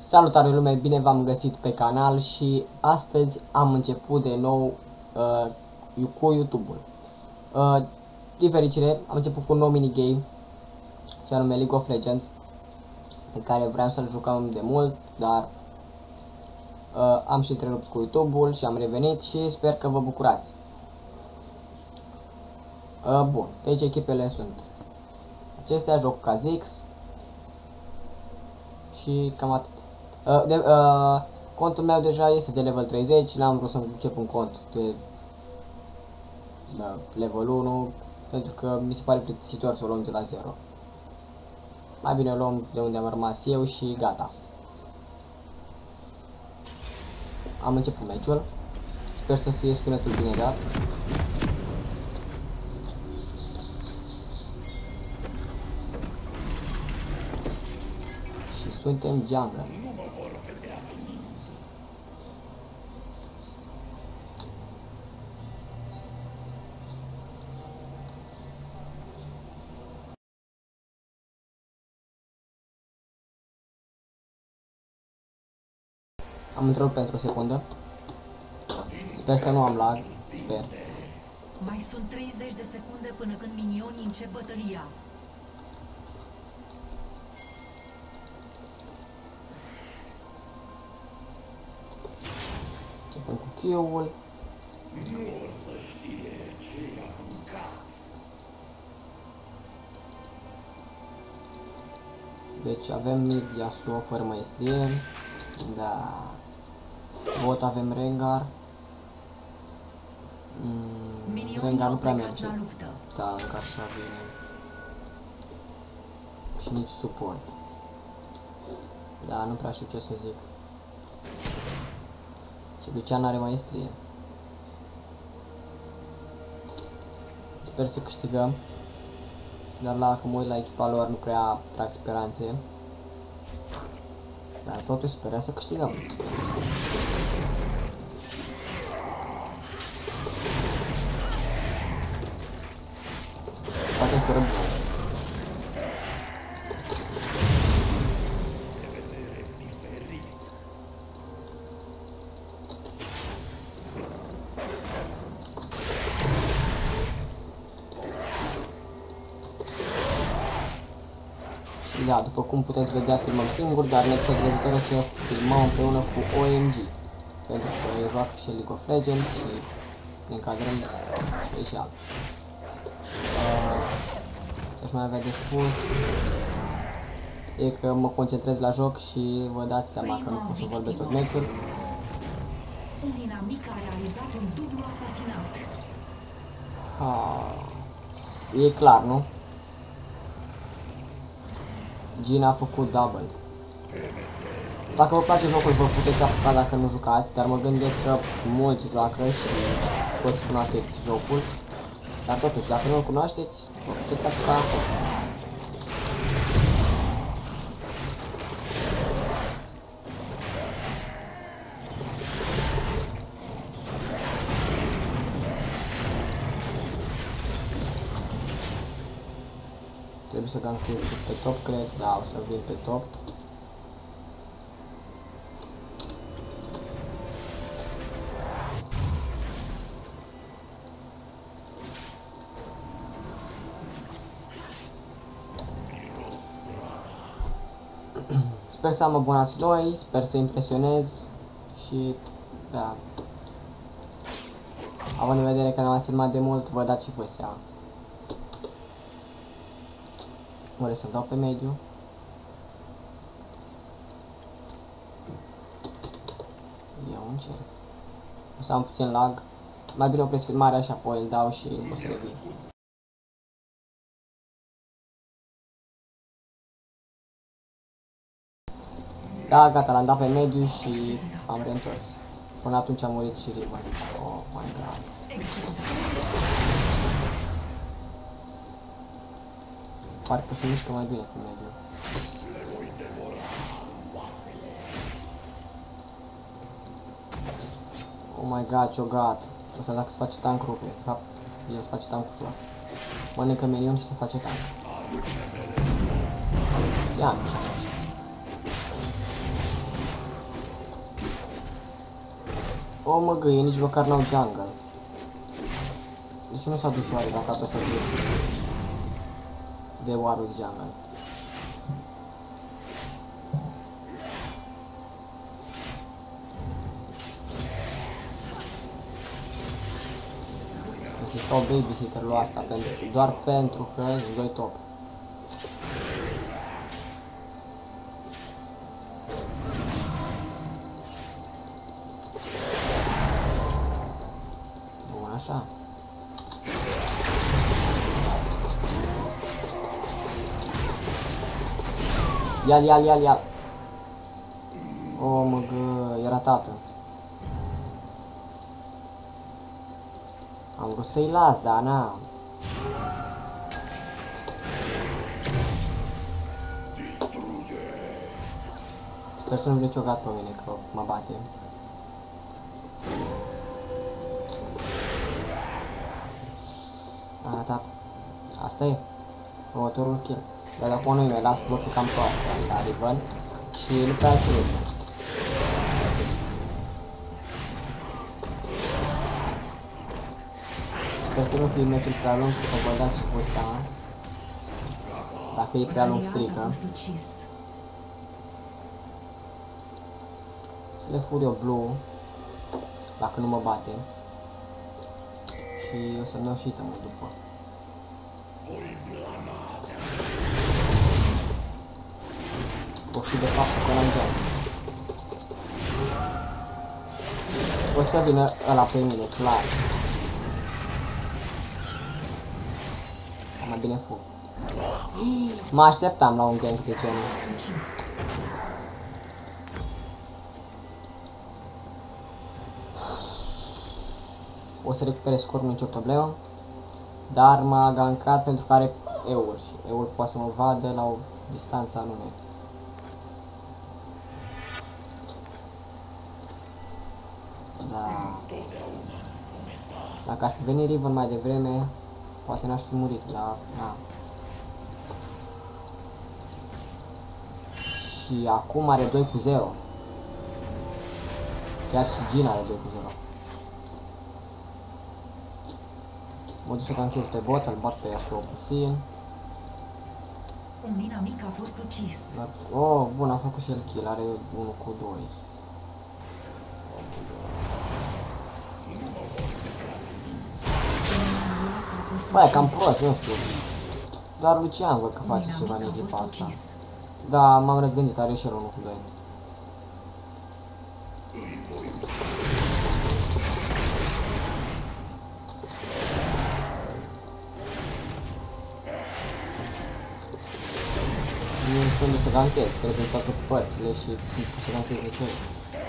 Salutare lume, bine v-am găsit pe canal și astăzi am început de nou cu YouTube-ul. Din fericire am început cu un nou minigame, și anume League of Legends, pe care vreau să-l jucăm de mult, dar am și întrerupt cu YouTube-ul și am revenit și sper că vă bucurați. Bun, deci echipele sunt acestea, joc cu Kha'Zix și cam atât. Contul meu deja este de level 30, n-am vrut să încep un cont de level 1 pentru că mi se pare plictisitor să o luăm de la 0. Mai bine o luăm de unde am rămas eu și gata. Am început meciul, sper să fie sunetul bine dat. Și suntem jungle. Am întrerupt pentru o secundă. Sper să nu am lag. Sper. Mai sunt 30 de secunde până când minionii încep bătălia. Începem cu Q-ul. Nu o să știe ce i-a mâncat. Deci avem mid Yasuo fără maestrie. Da. Bot avem Rengar. Rengar nu prea merge. Da, încă așa vine. Și nici suport. Da, nu prea știu ce să zic. Și Lucian are maestrie. Sper să câștigăm. Dar la cum uit la echipa lor nu prea trag speranțe. Dar totuși sperăm să câștigăm. Poate fără bun. Da, după cum puteți vedea, filmăm singur, dar ne trebuie să filmăm împreună cu OMG. Pentru că eu joacă și League of Legends și ne încadrăm special. Ce-aș mai avea de spus e că mă concentrez la joc și vă dați seama că nu pot să vorbesc tot meciul. Un inamic a realizat un dublu asasinat. E clar, nu? Gina a făcut double. Dacă vă place jocul, vă puteți apuca dacă nu jucați, dar mă gândesc că mulți joacă și toți cunoașteți jocul. Dar totuși, dacă nu-l cunoașteți, vă puteți apuca acolo. Trebuie să ganchez pe top, cred, da, o să vin pe top. Sper să am abonați noi, sper să impresionez și, da, având în vedere că n-am mai filmat de mult, vă dați și voi seama. Oare să dau pe mediu? Eu încerc. O să am puțin lag. Mai bine opresc filmarea și apoi îl dau și o să revin. Da, gata, l-am dat pe mediu și am reîntors. Până atunci a murit și Riven. Oh my god. Parcă se mișcă mai bine cu mediu. Oh my god, ciogat. Ăsta dacă se face tank rupe. De fapt, el se face tank ușor. Mănâncă minion și se face tank. Ia mișcă. O, mă găie, nici măcar n-au jungle. De ce nu s-a dus oare dacă a apăsat de Warwick jungle? Deci stau babysitter-ul asta doar pentru că sunt 2 top. Bun, așa. Ia-l. O, mă gă, era tată. Am vrut să-i las, dar n-am. Sper să nu vine ciocat pe mine, că mă bate. A ratat. Asta e. Următorul kill. Dar dacă nu-i mai las blocul cam toate. La Riven. Și nu prea trebuie. Sper să nu fie meciul prea lung, să vă dați și voi seama. Dacă e prea lung strică. Să le fur eu blue. Dacă nu mă bate. Și o să-mi iau și item după. O și de fapt că n-am geam. O să vină ăla pe mine, clar. Mai bine fug. Mă așteptam la un gank de genul. O să recuperez scorul, nicio problemă. Dar m-a gankat pentru că are Eur și Eur poate să mă vadă la o distanță anume. Da. Dacă aș fi venit Riven mai devreme, poate n-aș fi murit, dar na. Și acum are 2 cu 0. Chiar și Gina are 2 cu 0. Mă duc să canchez pe bot, îl bat pe Yasuo puțin. Un inamic a fost ucis. Oh, bun, a făcut și el kill, are 1 cu 2. Băi, cam prost, nu știu. Doar Lucian văd că face ceva în echipa asta. Da, m-am răzgândit, are și el 1 cu 2. Nu sunt să ganchez, trebuie toate părțile și să ganchez de ce.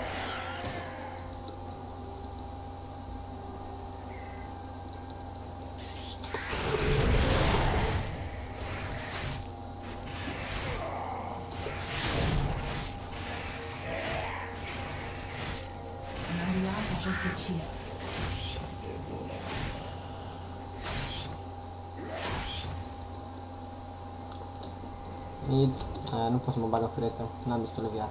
Mid, nu pot să mă bag în furetă, n-am destulă viață.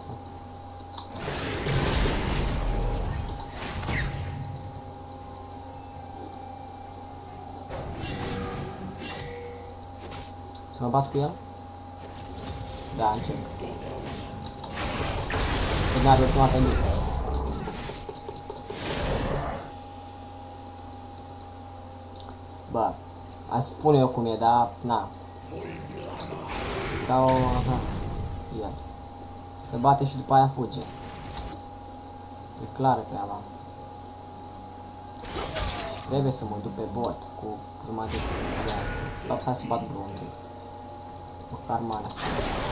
Să mă bat cu el? Da, încerc. Că n-are ultimată nimic. Bă, aș spune eu cum e, dar na. Sau, aha, el. Se bate și după aia fuge. E clară treaba. Trebuie să mă duc pe bot cu jumătate de viață. Sau hai să bat blue întâi. Măcar mana asta.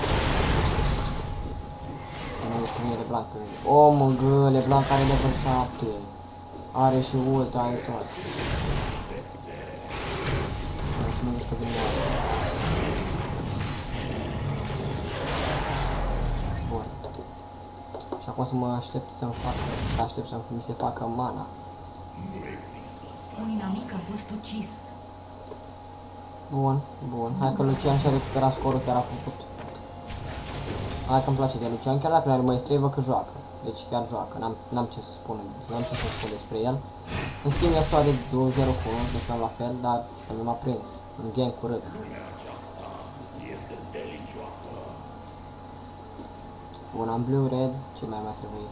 Să nu îi spune LeBlanc pe mine. O, mă gă, LeBlanc are level 7. Are și ult, are tot. Și nu zici că vine oare. Bun. Și acum să mă aștept să-mi facă, mi se facă mana. Un inamic a fost ucis. Bun, bun. Hai că Lucian și-a recuperat scorul, chiar a făcut. Hai că-mi place de Lucian, chiar dacă nu are maestrie, văd că joacă. Deci chiar joacă, n-am ce să spun, despre el. În schimb, Yasuo are 2-0 cu 1, deci am la fel, dar nu m-a prins. Un game curât. Bun, am blue, red, ce mai trebuie?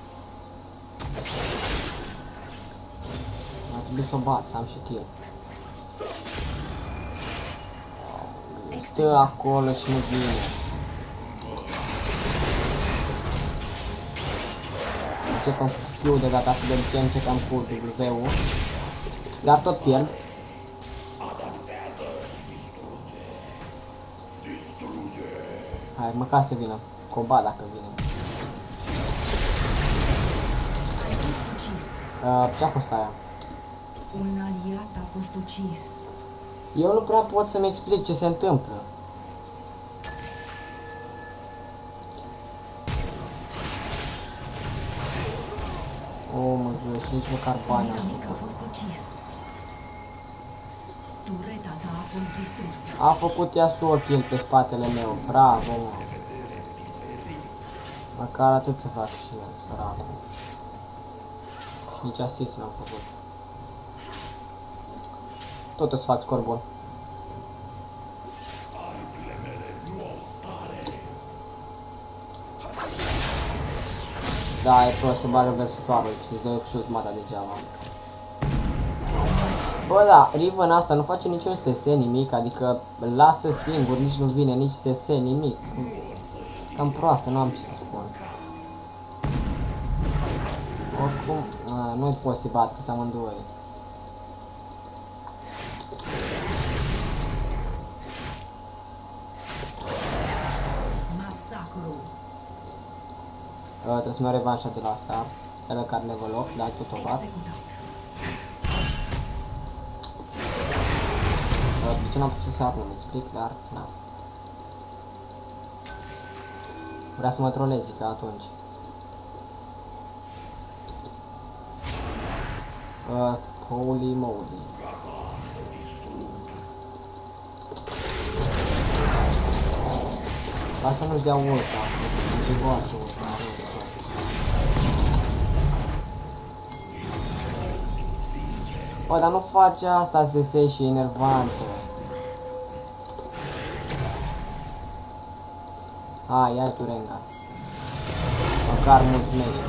M-a trebuit să o bat, să am și kill. Stă acolo și nu vine. Începem cu Q de data asta, de ce începem cu W-ul. Dar tot pierd. Hai, măcar să vină. Combat dacă vine. Ce-a fost aia? Un aliat a fost ucis. Eu nu prea pot să-mi explic ce se întâmplă. Mă Dios, și nici măcar bani am Inamic a fost ucis. Tureta ta a fost distrusă. A făcut Yasuo kill pe spatele meu, bravo, mă. Măcar atât să fac și el, săracul. Și nici asist n-am făcut. Tot o să fac scor bun. Da, e prost, se bagă versus oameni și își dă și ultimata degeaba. Bă, da, Riven asta nu face niciun SS, nimic, adică îl lasă singur, nici nu vine, nici SS, nimic. Cam proastă, nu am ce să spun. Oricum, nu-i pot să-i bat, că sunt amândoi. Masacru. Trebuie să-mi iau revanșa de la asta. Cel care level 8, dar tot o bat. Executat. De ce n-am putut să nu-mi explic, dar na. Vrea să mă trolezi ca atunci. Holy moly. Asta nu-și dea ulta, nu-și goasă ulta. Bă, dar nu face asta, SS și e enervantă. Hai, ia tu Rengar. Măcar mulțumești.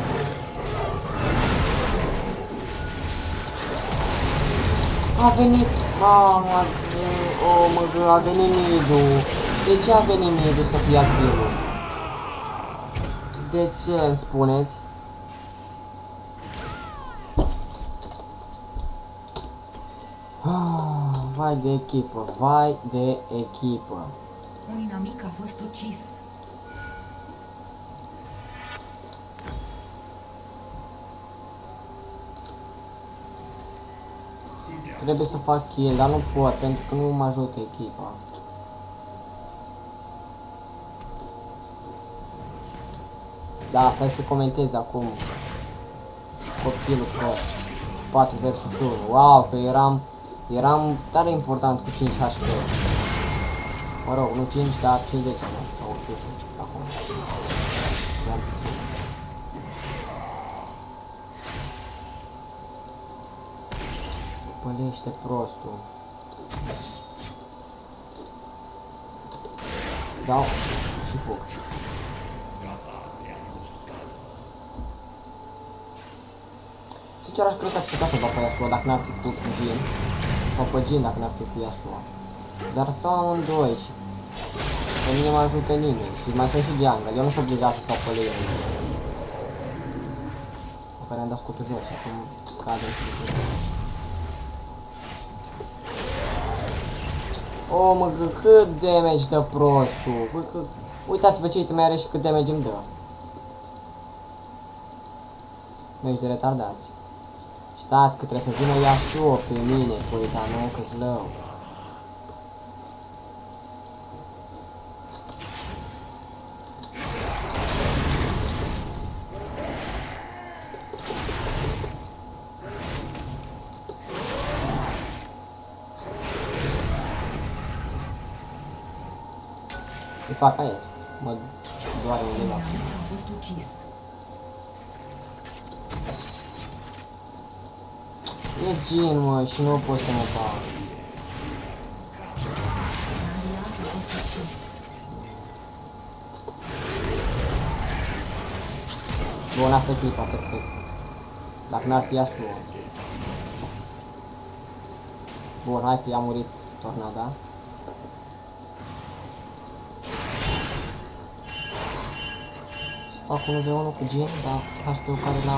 A venit, a venit Midu. De ce a venit Midu să fie activ? De ce îmi spuneți? Vai de echipă, vai de echipă. Un inamic a fost ucis. Trebuie să fac kill, dar nu pot, pentru că nu mă ajută echipa. Da, stai să comentez acum. Copilul pro. 4 versus 1. Wow, că eram tare important cu 5 HP. Mă rog, nu 5, dar 50 sau 100 acum. Pălește prostul. Dau și fug. Sincer, aș cred că aș putea să dau pe Yasuo dacă n-ar fi cu Jhin. Sau pe Jhin dacă n-ar fi cu Yasuo. Dar stau amândoi și pe mine mă ajută nimeni. Și mai sunt și jungle. Eu nu sunt obligat să stau pe lane. Pe care am dat scutul jos și acum scade și de oh, mă, cât damage dă prostul. Uitați-vă ce item are și cât damage îmi dă. Nu ești de retardați. Stați că trebuie să vină Yasuo pe mine, cu uita, nu, că-s lău. Îi fac AS. Mă doare undeva. A fost ucis. E Jin, mă, și nu pot să mă fac. Bun, asta e clipa, perfect. Dacă n-ar fi Yasuo. Bun, hai că i-a murit Tornada. Fac 1v1 cu Jin, dar HP-ul care l-am.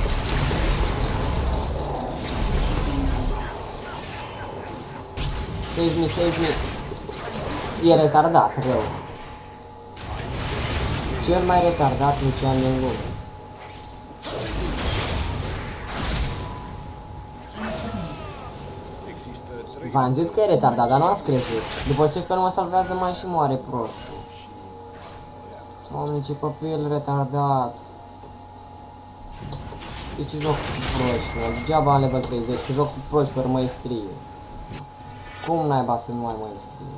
Save me, save me. E retardat, rău. Cel mai retardat Lucian din lume. V-am zis că e retardat, dar nu ați crezut. După ce că nu mă salvează mai și moare prost. Doamne, ce copil retardat. De ce joc cu proști? Degeaba am level 30, că joc cu proști fără maestrie. Cum naiba să nu ai maestrie?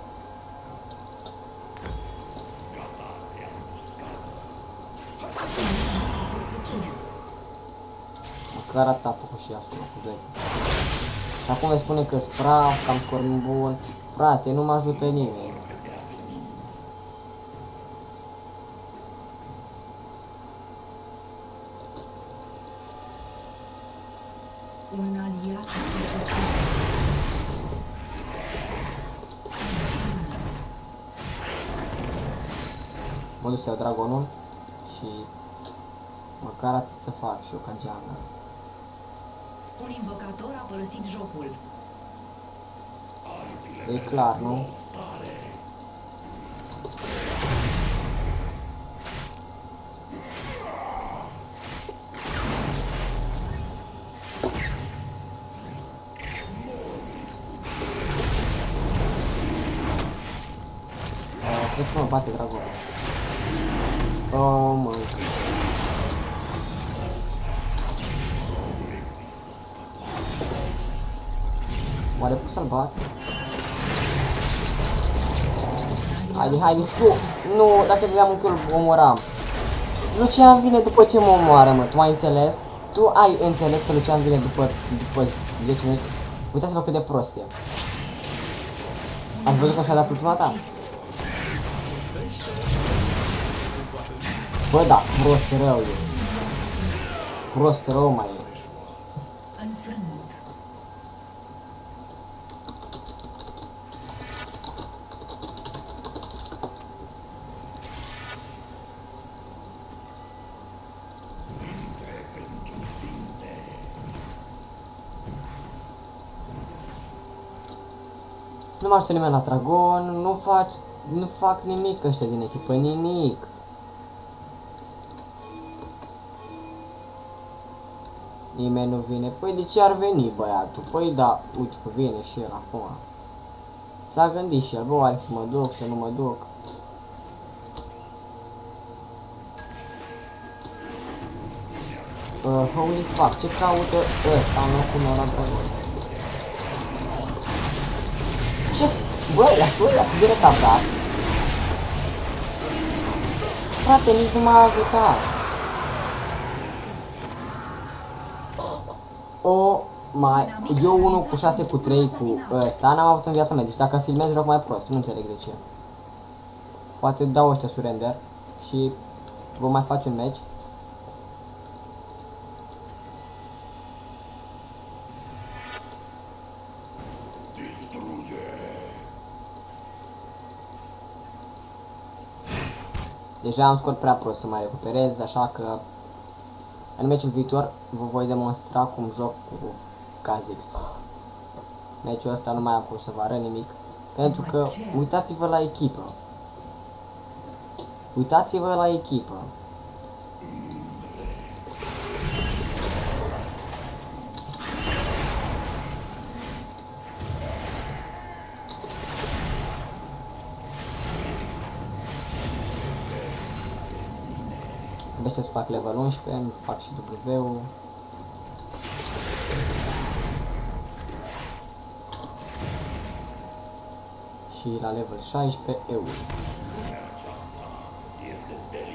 Măcar atât a făcut și asta, cu 10. Și acum îmi spune că-s praf, că am scor bun. Frate, nu mă ajută nimeni. Un aliat. Mă duc să iau dragonul și măcar atât să fac și eu ca jungle. Un invocator a părăsit jocul. E clar, nu? Cred că mă bate dragonul. Oh my god. Oare pot să-l bat? Haide, haide, nu, dacă vedeam un kill, omoram. Lucian vine după ce mă omoară, mă, tu ai înțeles? Tu ai înțeles că Lucian vine după 10 minute? Uitați-vă cât de prost e. Ați văzut că și-a dat ultima ta? Bă, da, prost rău e. Prost rău mai e. Înfrânt. Nu mă ajută nimeni la dragon, nu fac nimic ăștia din echipă, nimic. Nimeni nu vine. Păi de ce ar veni băiatul? Păi da, uite că vine și el acum. S-a gândit și el, bă, oare să mă duc, să nu mă duc. Holy fuck, ce caută ăsta în locul meu la dragon? Ce? Băi, la de retardat. Frate, nici nu m-a ajutat. O mai... Eu 1 cu 6 cu 3 cu ăsta n-am avut în viața mea. Deci dacă filmez joc mai prost, nu înțeleg de ce. Poate dau ăștia surrender și vom mai face un match. Deja am scor prea prost să mai recuperez, așa că în meciul viitor vă voi demonstra cum joc cu Kha'Zix. Meciul ăsta nu mai am cum să vă arăt nimic, pentru că uitați-vă la echipă. Uitați-vă la echipă. Ăștia să fac level 11, fac și W-ul. Și la level 16 EU.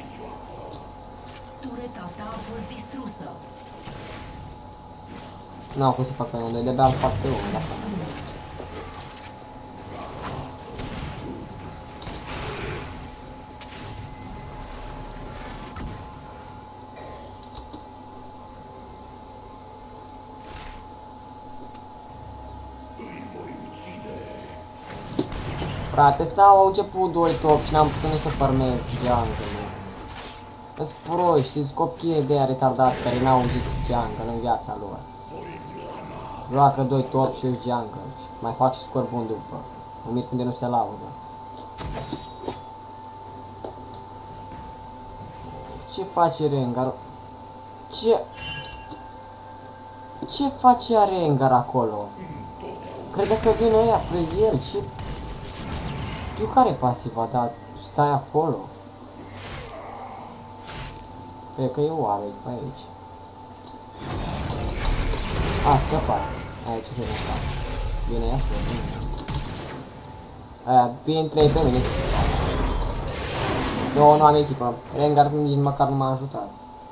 Tureta ta a fost distrusă. Nu au cum să facă pe unde, de-abia îl fac pe unul, asta. Frate, stau, au început 2 top și n-am putut să farmez jungle-ul. Îți proști, știți, copii de aia retardați care n-au zis jungle în viața lor. Joacă 2 top și eu jungle. Mai fac și scor bun după. Mă mir când nu se laudă. Ce face Rengar? Ce face Rengar acolo? Crede că vine ăia pe el, ce... Știu care e pasiva, dar stai acolo. Cred că e Warwick pe aici. A, scăpat. Aici se vede. Bine, ia să vedem. Aia, bine 3 pe mine. Nu am echipă. Rengar nici măcar nu m-a ajutat.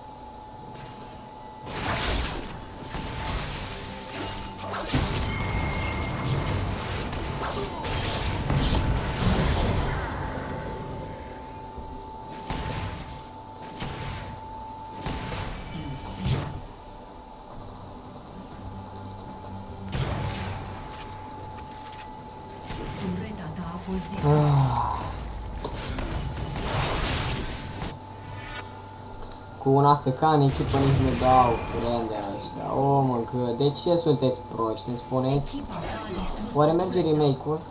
Cu un AFK în echipă nici nu dau surrender ăștia. Oh mă, că de ce sunteți proști? Îmi spuneți? Oare merge remake-ul?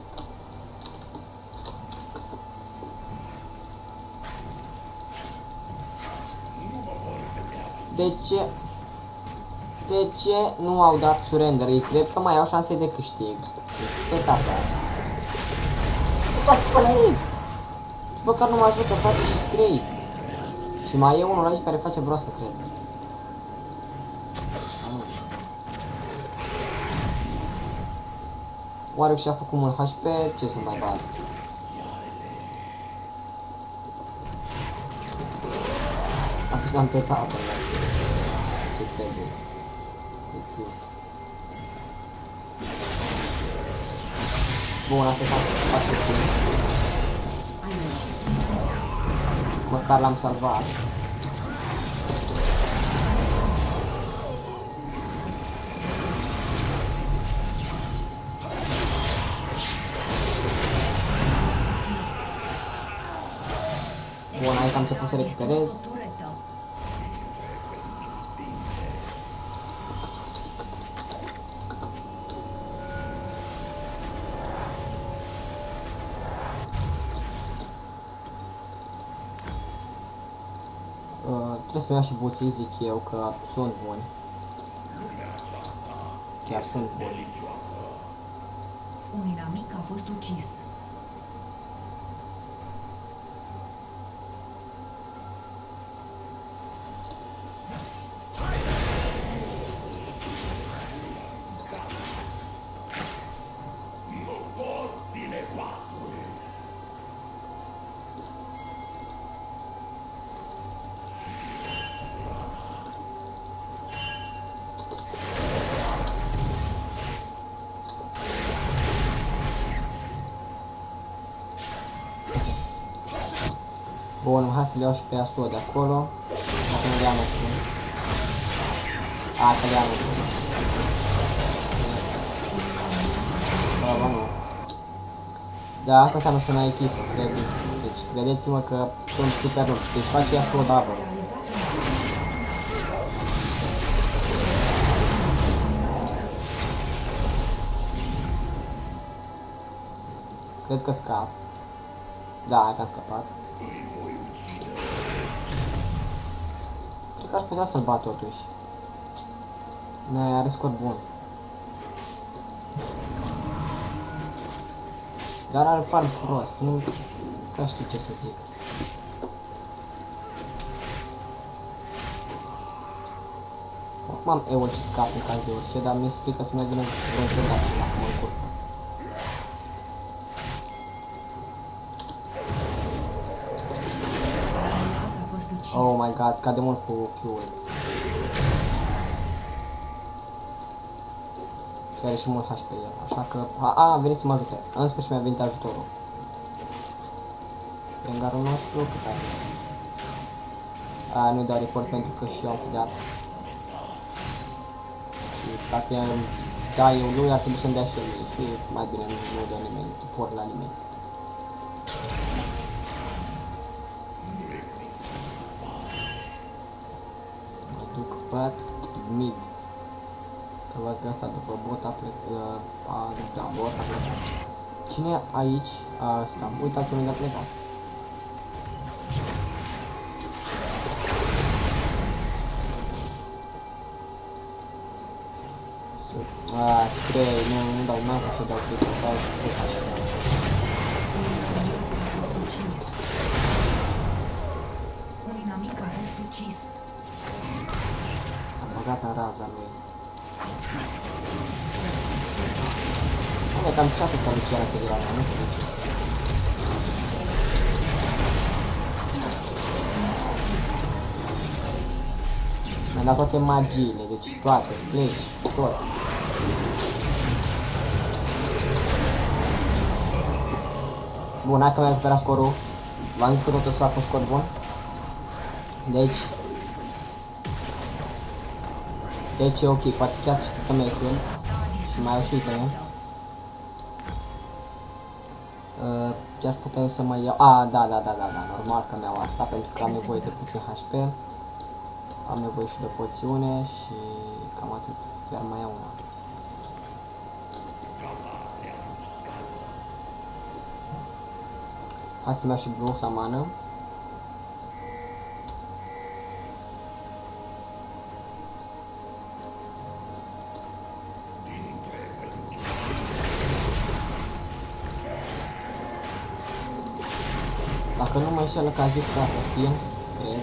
De ce nu au dat surrender? Ei cred că mai au șanse de câștig. Pe tata. Faci pălării! Măcar nu mă ajută, face și 3. Și mai e unul aici care face broască, cred. Oare și-a făcut mult HP? Ce să mai bat? Am tătat pe ăla. Ce trebuie. E cute. Bun, asta face timp. Măcar l-am salvat. Bun, aici am început să recuperez. Trebuie să-mi iau și buții, zic eu, că sunt buni. Chiar sunt buni. Un inamic a fost ucis. Bun, hai să le iau și pe Yasuo de acolo. Dacă nu le-am acum. A, că le-am acum. Bă, nu. Da, asta înseamnă să n-ai echipă, deci credeți-mă că sunt super rău. Deci face Yasuo double. Cred că scap. Da, hai că am scăpat. Cred că aș putea să-l bat totuși. Ne are scor bun. Dar are farm prost, nu prea știu ce să zic. Acum am eul și scap în caz de orice, dar mi-e frică să mai vină vreo jocare acum în curcă. Oh my god, scade mult cu Q-ul. Și are și mult HP el, așa că... A venit să mă ajute. În sfârșit mi-a venit ajutorul. Rengarul nostru, cât are? Nu-i dau report pentru că și eu am fădeat. Și dacă da eu lui, ar trebui să-mi dea și el lui. Și mai bine nu dă nimeni report la nimeni. Mă duc pe mid. Că văd că ăsta după bot a plecat. Da, bot a plecat. Cine e aici? Asta. Uitați unde a plecat. Spray, nu dau masa să dau click, dau Un inamic a fost ucis. am băgat în raza lui. Cam șase să Luciana se dea la nu știu de ce. Mi-am dat toate magiile, deci toate, flash, tot. Bun, hai că mi-am recuperat scorul. V-am zis că totul să fac un scor bun. Deci e ok, poate chiar știu meciul. Și mai au și iteme. Chiar putem să mai iau... Da, normal că mi-au asta, pentru că am nevoie de puțin HP. Am nevoie și de poțiune și cam atât. Chiar mai iau una. Hai să-mi iau și blusa mană. Dacă nu mă înșelă că a zis că asastin, cred.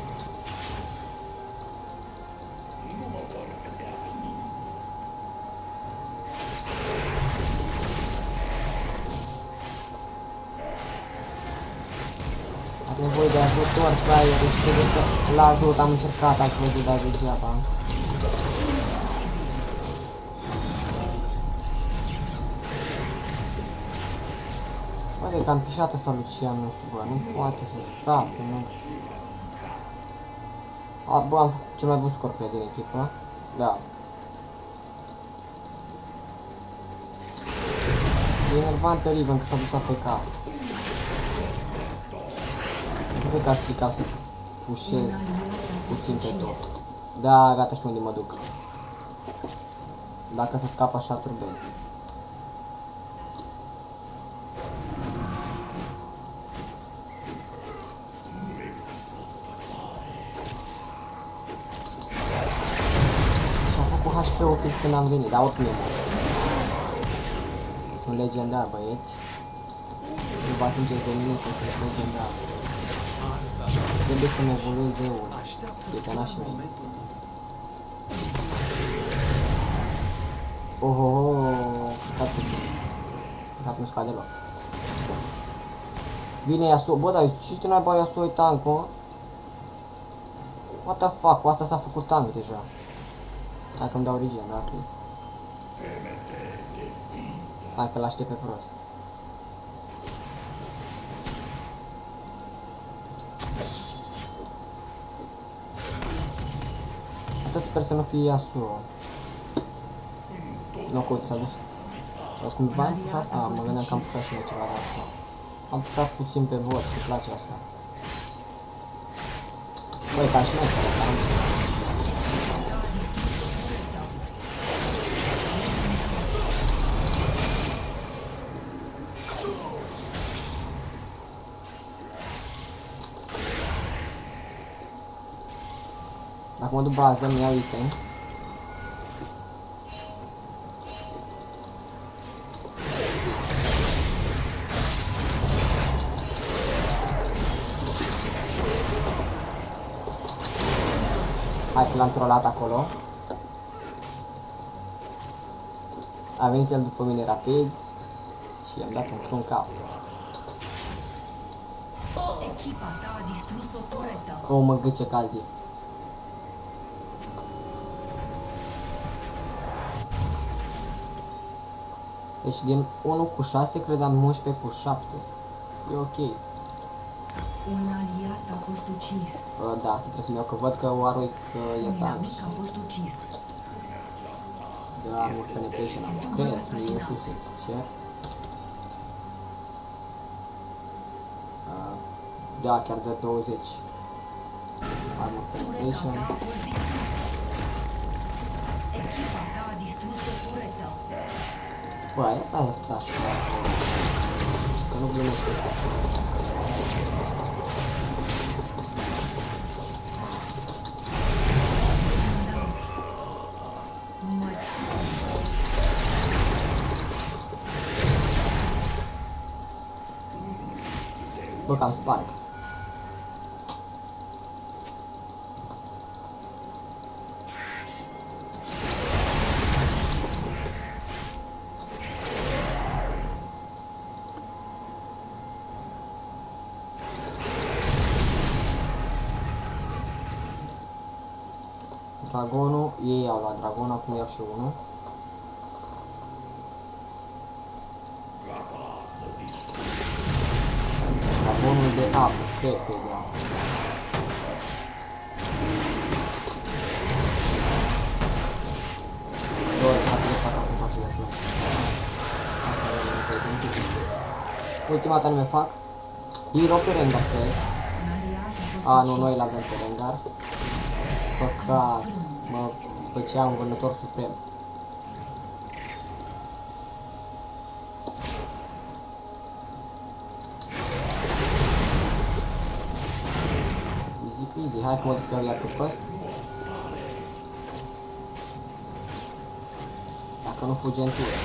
Are nevoie de ajutor, fraierul, și trebuie să-l ajut, am încercat, ați văzut, dar degeaba. Poate că am pișat ăsta Lucian, nu știu, bă, nu poate să scape, nu. Bă, am făcut cel mai bun scor, cred, din echipă. Da. E enervantă Riven că s-a dus AFK. Nu cred că ar strica să pușez puțin pe tot. Da, gata, și unde mă duc. Dacă se scapă așa, turbez. HP-ul fix când am venit, dar oricum e mult. Sunt legendar, băieți. Nu vă atingeți de mine că sunt legendar. Trebuie să-mi evoluez zeul. Prietanașii mei. Stat puțin. Dacă nu scade deloc. Vine Yasuo, bă, dar ce naiba Yasuo e tank, mă? What the fuck, cu asta s-a făcut tank deja. Hai că-mi dau regen, rapid. Hai că l-aștept pe prost. Atât sper să nu fie Yasuo. Nu, că s-a dus. Sau cumva am pușat? Mă gândeam că am pușat și eu ceva de asta. Am pușat puțin pe bot, îmi place asta. Băi, ca și noi, dacă mă duc bază, mi iau item. Hai că l-am trollat acolo. A venit el după mine rapid și i-am dat într-un cap. Echipa ta a distrus o turetă. O, mă gâce caldi. Deci din 1 cu 6 credeam 11 cu 7. E ok. Un aliat a fost ucis. Da, trebuie să-mi iau că văd că Warwick e Un tank. inamic a fost ucis. De armor penetration am. Cred, nu știu ce. Da, chiar de 20. Armor Tureta penetration. ta a fost distrusă. Echipa ta a distrus o turetă. Bă, asta este așa. Că nu glumesc. Bă, cam sparg. Dragonul, ei au luat dragonul, acum iau și unul. Dragonul de apă, cred că e de apă. Doi, atât de fac acum față de așa. Ultima dată nu me fac. Hero pe Rengar, cred. Un aliat a fost A, nu, ucis. noi l-avem pe Rengar. Păcat, mă făcea un vânător suprem. Easy peasy, hai că mă duc iar pe post. Dacă nu fuge în tură.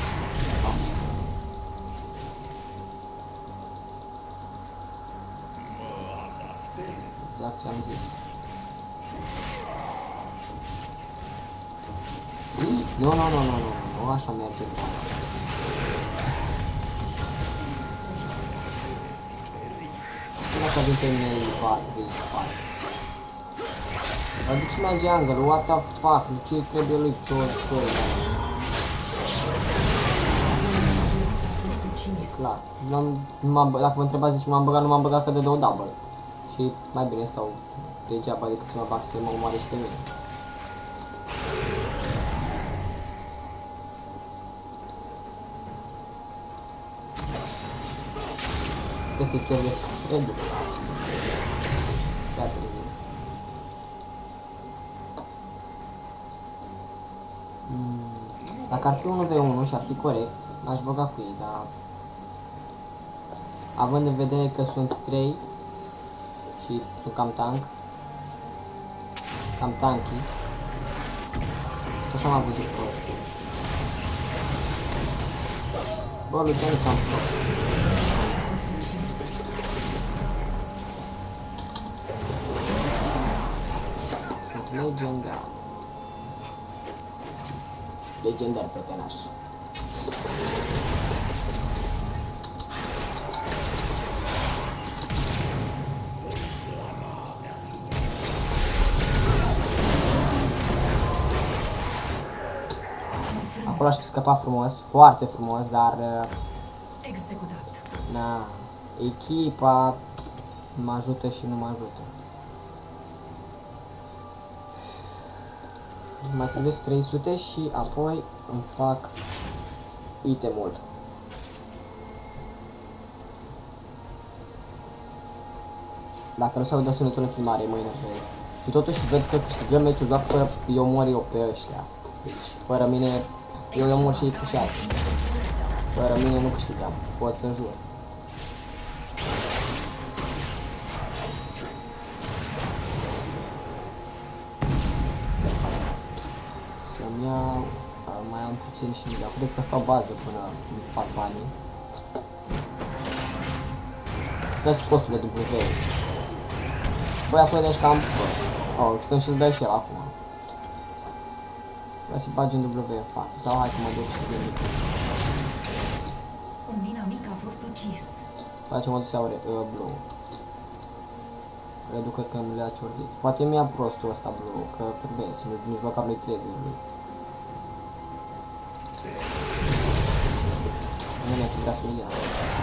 Exact ce am zis. Nu, așa merge. Dacă vin pe mine îi fac. Aduce mai jungle, what the fuck, nu ce trebuie lui ce clar. Dacă mă întrebați de ce m-am băgat, nu m-am băgat că de 2 double. Și mai bine stau degeaba decât să mă bag să mă omoare și pe mine. Trebuie să-i pierdesc Edu. Prea târziu. Dacă ar fi 1v1 și ar fi corect, m-aș băga cu ei, dar având în vedere că sunt 3 și sunt cam tanky, așa m-am văzut pe ăștia. Bă, lui Johnny cam pro. Sunt legendar. Legendar pe tenaș. Acolo aș fi scăpat frumos, foarte frumos, dar Executat. na, echipa mă ajută și nu mă ajută. Mai trebuie 300 și apoi îmi fac itemul. Dacă nu se aude sunetul în filmare, mâine vezi. Și totuși văd că câștigăm meciul doar că îi omor eu pe ăștia. Deci, fără mine, eu îi omor și ei cu 6. Fără mine nu câștigam, pot să jur. Să-mi iau, mai am puțin și mi-au, cred că stau bază până îmi fac banii. Vezi costurile de W. Băi, acolo deci cam... Oh, putem și-l dai și el acum. Vreau să-i bagi în W în față, sau hai că mă duc și gândit. Un inamic a fost ucis. Hai ce mă duc să iau blue. Reduc că mi le-a ciordit. Poate mi-a prostul ăsta blue, că trebuie, nici măcar nu-i trebuie lui. vrea să-l ia.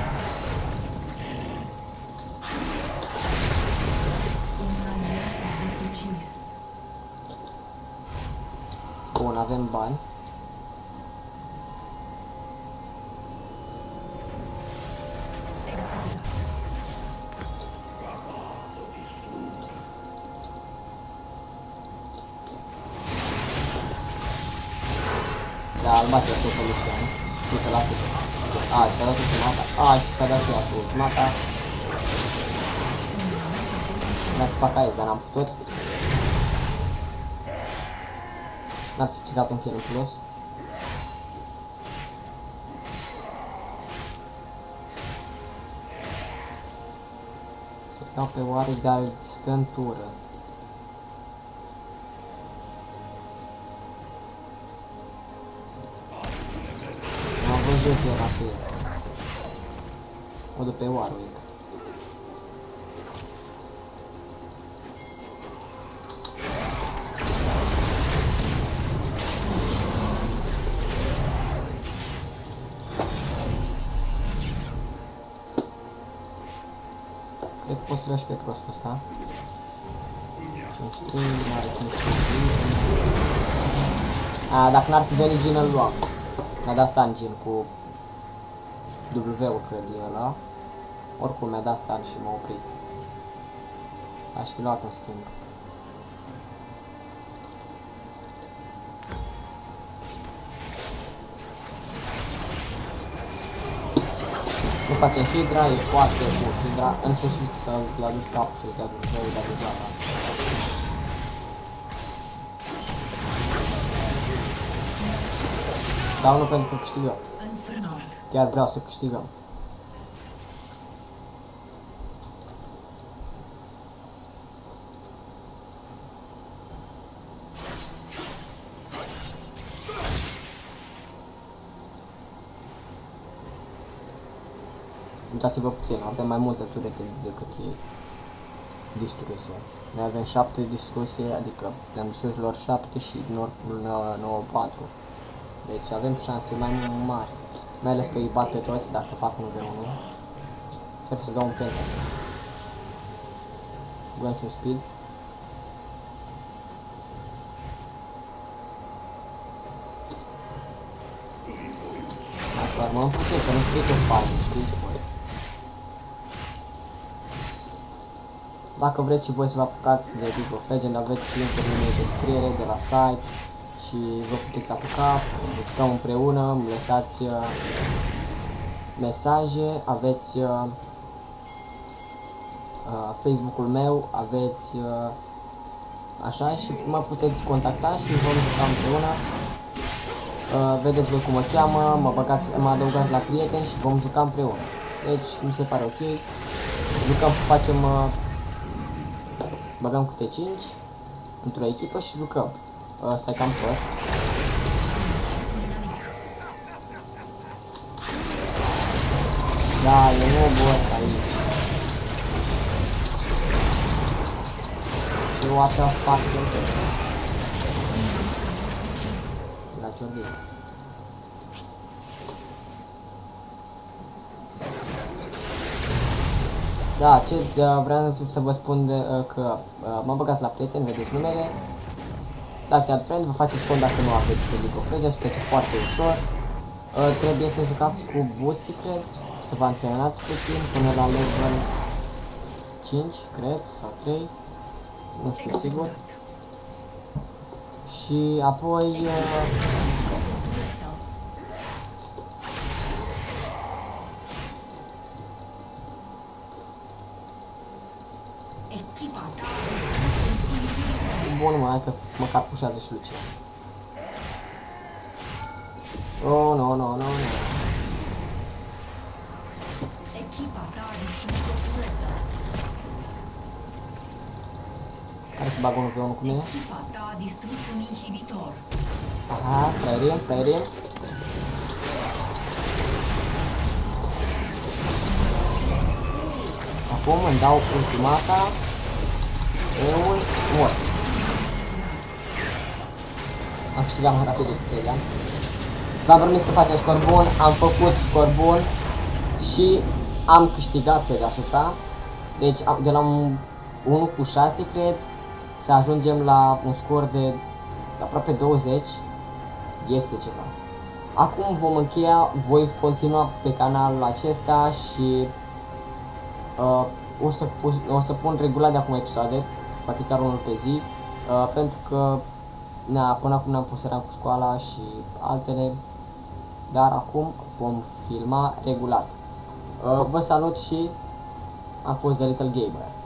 Bun, avem bani. Da, albastră a fost soluția, nu? Nu se lasă. A, și-a dat ultimata. A, și-a dat și ea cu ultimata. Mi-a să fac aici, dar n-am putut. N-ar fi stricat un kill în plus. Să dau pe oare, dar stă în tură. Am văzut că era pe el. O de pe Warwick. Cred că poți să lași pe prostul ăsta. 5-3, n-are 5-3. A, dacă n-ar fi venit Jin, îl luam. Mi-a dat stun Jin cu W-ul, cred e ăla. Oricum mi-a dat stun și m-a oprit. Aș fi luat în schimb. Nu facem Hydra, e foarte bun Hydra. În sfârșit să-l aduci capul, să-i dea W-ul, dar degeaba. Dau unul pentru că câștigăm. Chiar vreau să câștigăm. Uitați-vă puțin, avem mai multe turete decât ei distruse. Noi avem 7 distruse, adică le-am distrus lor 7 și Norpul 9-4. Deci avem șanse mai mari. Mai ales că îi bat pe toți dacă fac 1v1. Trebuie să dau un penta. Băgăm și un speed. Hai să armăm puțin, că nu știu ce fac, știți voi. Dacă vreți și voi să vă apucați de League of Legends, aveți linkul în descriere de la site și vă puteți apuca, jucăm împreună, îmi lăsați mesaje, aveți Facebook-ul meu, aveți așa și mă puteți contacta și vom juca împreună. Vedeți voi cum mă cheamă, mă adăugați la prieteni și vom juca împreună. Deci mi se pare ok. Jucăm, facem băgăm câte 5 într-o echipă și jucăm. Ăsta e cam prost. Da, e nobul ăsta aici. Și what the fuck este? La ciorbic. Da, ce vreau să vă spun că mă băgați la prieteni, vedeți numele. Dați add friend, vă faceți cont dacă nu aveți pe League of Legends, plece foarte ușor. Trebuie să jucați cu buții, cred, să vă antrenați puțin până la level 5, cred, sau 3, nu știu sigur. Și apoi bun, mai că măcar pușează și Lucia. Oh, no, no, no, no. Hai să bag unul pe unul cu mine. Aha, trăierim. Acum îmi dau ultimata. Eu mor. Am câștigat mai rapid decât credeam. V-am promis că facem scor bun, am făcut scor bun. și am câștigat pe deasupra. Deci de la un 1-6 cred să ajungem la un scor de aproape 20. Este ceva. Acum vom încheia, voi continua pe canalul acesta și o să pun regulat de acum episoade, poate chiar unul pe zi, pentru că până acum ne-am pus cu școala și altele, dar acum vom filma regulat. Vă salut și am fost The Little Gamer.